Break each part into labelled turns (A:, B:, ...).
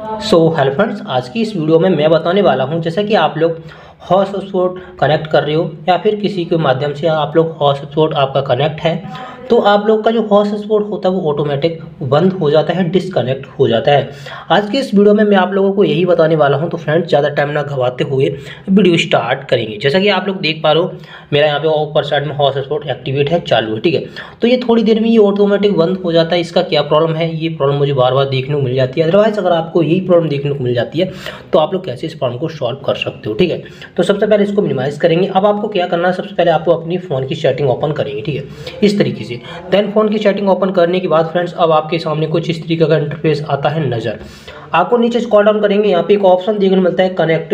A: Hello friends, आज की इस वीडियो में मैं बताने वाला हूं जैसा कि आप लोग हॉटस्पॉट कनेक्ट कर रहे हो या फिर किसी के माध्यम से आप लोग हॉटस्पॉट आपका कनेक्ट है तो आप लोग का जो हॉटस्पॉट होता है वो ऑटोमेटिक बंद हो जाता है, डिसकनेक्ट हो जाता है। आज की इस वीडियो में मैं आप लोगों को यही बताने वाला हूं। तो फ्रेंड्स, ज़्यादा टाइम ना गवाते हुए वीडियो स्टार्ट करेंगे। जैसा कि आप लोग देख पा रहे हो, मेरा यहाँ पे ऊपर साइड में हॉटस्पॉट एक्टिवेट है, चालू है, ठीक है। तो ये थोड़ी देर में ये ऑटोमेटिक बंद हो जाता है। इसका क्या प्रॉब्लम है, ये प्रॉब्लम मुझे बार बार देखने को मिल जाती है। अदरवाइज अगर आपको यही प्रॉब्लम देखने को मिल जाती है तो आप लोग कैसे इस प्रॉब्लम को सॉल्व कर सकते हो, ठीक है। तो सबसे पहले इसको मिनिमाइज करेंगे। अब आपको क्या करना है, सबसे पहले आपको अपनी फ़ोन की सेटिंग ओपन करेंगे, ठीक है, इस तरीके से। देन फ़ोन की सेटिंग ओपन करने के बाद फ्रेंड्स, अब आपके सामने कुछ इस तरीके का इंटरफेस आता है नज़र। आपको नीचे स्क्रॉल डाउन करेंगे, यहाँ पे एक ऑप्शन देखने को मिलता है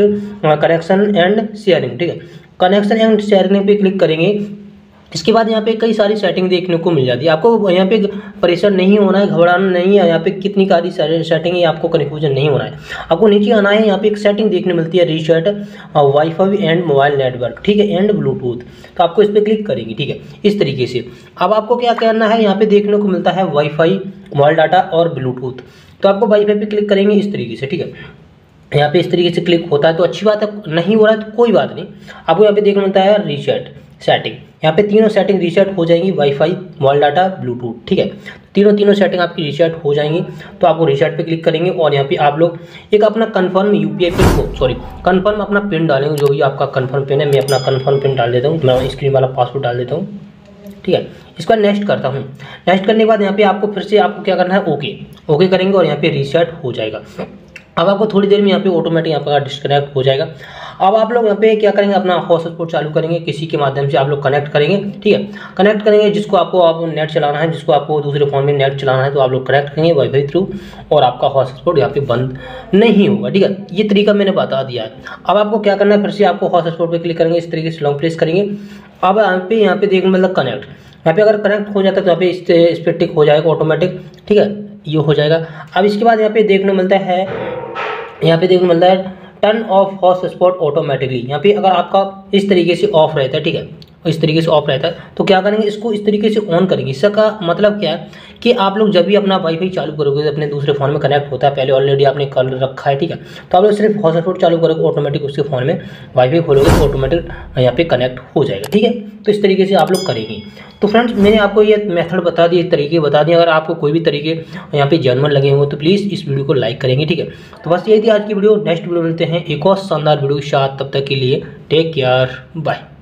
A: कनेक्शन एंड शेयरिंग, ठीक है। कनेक्शन एंड शेयरिंग पे क्लिक करेंगे। इसके बाद यहाँ पे कई सारी सेटिंग देखने को मिल जाती है। आपको यहाँ पे परेशान नहीं होना है, घबराना नहीं है। यहाँ पे कितनी सारी सेटिंग है, आपको कन्फ्यूजन नहीं होना है। आपको नीचे आना है, यहाँ पे एक सेटिंग देखने मिलती है, reset wifi and mobile network, ठीक है, एंड ब्लूटूथ। तो आपको इस पर क्लिक करेंगे, ठीक है, इस तरीके से। अब आपको क्या करना है, यहाँ पे देखने को मिलता है वाईफाई, मोबाइल डाटा और ब्लूटूथ। तो आपको वाईफाई पे क्लिक करेंगे इस तरीके से, ठीक है। यहाँ पे इस तरीके से क्लिक होता है तो अच्छी बात है, नहीं हो रहा है तो कोई बात नहीं। आपको यहाँ पे देखने मिलता है रीसेट सेटिंग, यहाँ पे तीनों सेटिंग रीसेट हो जाएंगी, वाईफाई, मोबाइल डाटा, ब्लूटूथ, ठीक है। तीनों सेटिंग आपकी रीसेट हो जाएंगी। तो आपको रीसेट पे क्लिक करेंगे और यहाँ पे आप लोग एक अपना कंफर्म यूपीआई पिन को कंफर्म अपना पिन डालेंगे, जो भी आपका कंफर्म पिन है। मैं अपना कंफर्म पिन डाल देता हूँ, मैं स्क्रीन वाला पासवर्ड डाल देता हूँ, ठीक है। इसको नेक्स्ट करता हूँ। नेक्स्ट करने के बाद यहाँ पे आपको फिर से आपको क्या करना है, ओके करेंगे और यहाँ पे रीसेट हो जाएगा। अब आपको थोड़ी देर में यहाँ पे ऑटोमेटिक यहाँ पर डिस्कनेक्ट हो जाएगा। अब आप लोग यहाँ पे क्या करेंगे, अपना हॉटस्पॉट चालू करेंगे, किसी के माध्यम से आप लोग कनेक्ट करेंगे, ठीक है। कनेक्ट करेंगे जिसको आपको नेट चलाना है, जिसको आपको दूसरे फ़ोन में नेट चलाना है, तो आप लोग कनेक्ट करेंगे वाईफाई थ्रू और आपका हॉटस्पॉट यहाँ पे बंद नहीं होगा, ठीक है। ये तरीका मैंने बता दिया है। अब आपको क्या करना है, फिर से आपको हॉटस्पॉट पर क्लिक करेंगे, इस तरीके से लॉन्ग प्रेस करेंगे। अब यहाँ पे देखने मतलब कनेक्ट, यहाँ पे अगर कनेक्ट हो जाता है तो यहाँ पे इस पर टिक हो जाएगा ऑटोमेटिक, ठीक है, ये हो जाएगा। अब इसके बाद यहाँ पे देखने मिलता है, टर्न ऑफ हॉटस्पॉट ऑटोमेटिकली। यहाँ पे अगर आपका इस तरीके से ऑफ रहता है, ठीक है, इस तरीके से ऑफ रहता है तो क्या करेंगे, इसको इस तरीके से ऑन करेंगे। इसका मतलब क्या है कि आप लोग जब भी अपना वाईफाई चालू करोगे, अपने दूसरे फ़ोन में कनेक्ट होता है, पहले ऑलरेडी आपने कर रखा है, ठीक है, तो आप लोग सिर्फ हॉटस्पॉट चालू करोगे, ऑटोमेटिक उसके फ़ोन में वाईफाई खोलोगे तो ऑटोमेटिक यहाँ पे कनेक्ट हो जाएगा, ठीक है। तो इस तरीके से आप लोग करेंगे। तो फ्रेंड्स, मैंने आपको ये मेथड बता दिए, तरीके बता दिए। अगर आपको कोई भी तरीके यहाँ पे जेन्युइन लगे हो तो प्लीज़ इस वीडियो को लाइक करेंगे, ठीक है। तो बस यही थी आज की वीडियो। नेक्स्ट वीडियो मिलते हैं एक और शानदार वीडियो के साथ, तब तक के लिए टेक केयर, बाय।